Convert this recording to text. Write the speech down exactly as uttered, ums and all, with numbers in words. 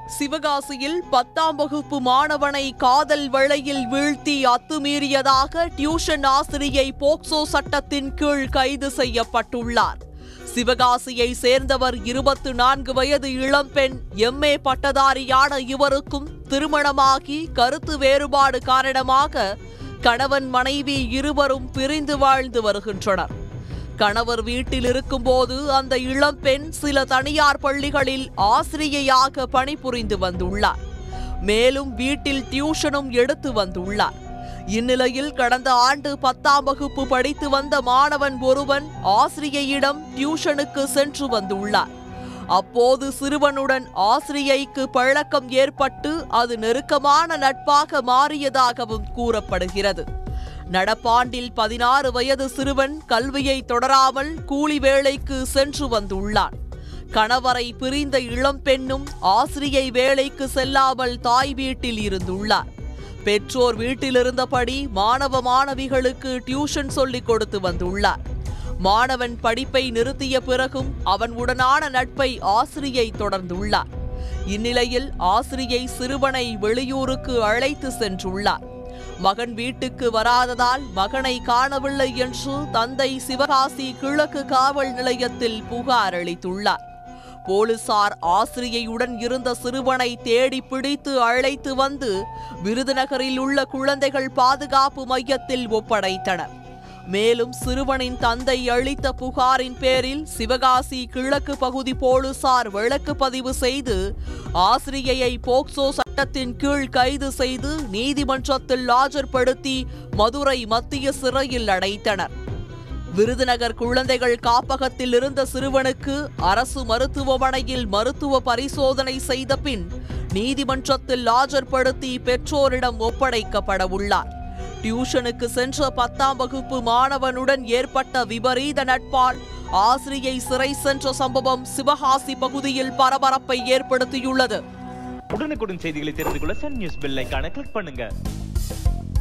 சிவகாசியில் பத்தாம் வகுப்பு மாணவனை காதல் வலையில் வீழ்த்தி அத்துமீறியதாக டியூஷன் ஆசிரியை போக்சோ சட்டத்தின் கீழ் கைது செய்யப்பட்டுள்ளார். சிவகாசியை சேர்ந்தவர் இருபத்தி நான்கு வயது இளம்பெண். எம்ஏ பட்டதாரியான இவருக்கும் திருமணமாகி கருத்து வேறுபாடு காரணமாக கணவன் மனைவி இருவரும் பிரிந்து வாழ்ந்து வருகின்றனர். கணவர் வீட்டில் இருக்கும்போது அந்த இளம்பெண் சில தனியார் பள்ளிகளில் ஆசிரியையாக பணிபுரிந்து வந்துள்ளார். மேலும் வீட்டில் டியூஷனும் எடுத்து வந்துள்ளார். இந்நிலையில் கடந்த ஆண்டு பத்தாம் வகுப்பு படித்து வந்த மாணவன் ஒருவன் ஆசிரியையிடம் டியூஷனுக்கு சென்று வந்துள்ளார். அப்போது சிறுவனுடன் ஆசிரியைக்கு பழக்கம் ஏற்பட்டு அது நெருக்கமான நட்பாக மாறியதாகவும் கூறப்படுகிறது. நடப்பாண்டில் பதினாறு வயது சிறுவன் கல்வியை தொடராமல் கூலி வேலைக்கு சென்று வந்துள்ளான். கணவரை பிரிந்த இளம்பெண்ணும் ஆசிரியை வேலைக்கு செல்லாமல் தாய் வீட்டில் இருந்துள்ளார். பெற்றோர் வீட்டிலிருந்தபடி மாணவ மாணவிகளுக்கு டியூஷன் சொல்லிக் கொடுத்து வந்துள்ளார். மாணவன் படிப்பை நிறுத்திய பிறகும் அவன் உடனான நட்பை ஆசிரியை தொடர்ந்துள்ளார். இந்நிலையில் ஆசிரியை சிறுவனை வெளியூருக்கு அழைத்து சென்றுள்ளார். மகன் வீட்டுக்கு வராததால் மகனை காணவில்லை என்று தந்தை சிவகாசி கிழக்கு காவல் நிலையத்தில் புகார் அளித்துள்ளார். போலீசார் ஆசிரியையுடன் இருந்த சிறுவனை தேடி பிடித்து அழைத்து வந்து விருதுநகரில் உள்ள குழந்தைகள் பாதுகாப்பு மையத்தில் ஒப்படைத்தனர். மேலும் சிறுவனின் தந்தை அளித்த புகாரின் பேரில் சிவகாசி கிழக்கு பகுதி போலீசார் வழக்கு பதிவு செய்து ஆசிரியையை போக்சோ சட்டத்தின் கீழ் கைது செய்து நீதிமன்றத்தில் ஆஜர்படுத்தி மதுரை மத்திய சிறையில் அடைத்தனர். விருதுநகர் குழந்தைகள் காப்பகத்தில் இருந்த சிறுவனுக்கு அரசு மருத்துவமனையில் மருத்துவ பரிசோதனை செய்த பின் நீதிமன்றத்தில் ஆஜர்படுத்தி பெற்றோரிடம் ஒப்படைக்கப்பட உள்ளார். டியூஷனுக்கு சென்ற பத்தாம் வகுப்பு மாணவனுடன் ஏற்பட்ட விபரீத நட்பால் ஆசிரியை சிறை சென்ற சம்பவம் சிவகாசி பகுதியில் பரபரப்பை ஏற்படுத்தியுள்ளது. உடனுக்குடன் செய்திகளை தெரிந்து கொள்ள சன் நியூஸ் பெல் ஐகானை கிளிக் பண்ணுங்க.